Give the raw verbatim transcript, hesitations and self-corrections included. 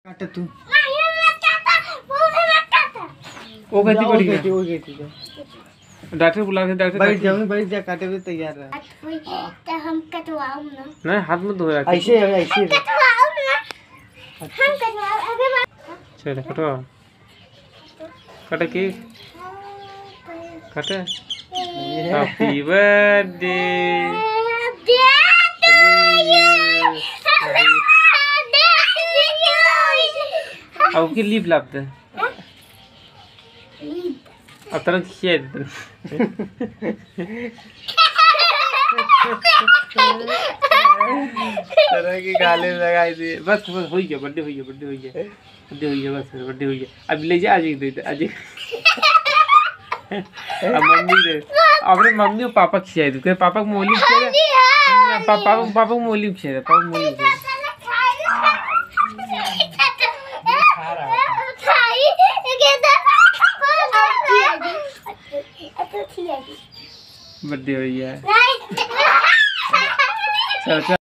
काट तू वो गति वो पड़ी गई वो गई थी। डॉक्टर बुला के डॉक्टर बैठ जाओ बैठ जा काटे हुए तैयार रह। तो हम कटवाओ ना नहीं हाथ में धो रहा ऐसे ऐसे कटवाओ ना हम कटवाओ अबे चल कटवा कटे की कटे हैप्पी बर्थडे अब की लीप लापते अब तरह खिया दे तरह की गाले लगाई दे बस बस हो गया बर्थडे हो गया बर्थडे हो गया बर्थडे हो गया बस बर्थडे हो गया अब ले जा आज एक दे आज अब मम्मी दे अपने मम्मी और पापा खिया दे पापा को मोली खिया पापा पापा को मोली खिया पापा को मोली बर्थडे हो गया चल चल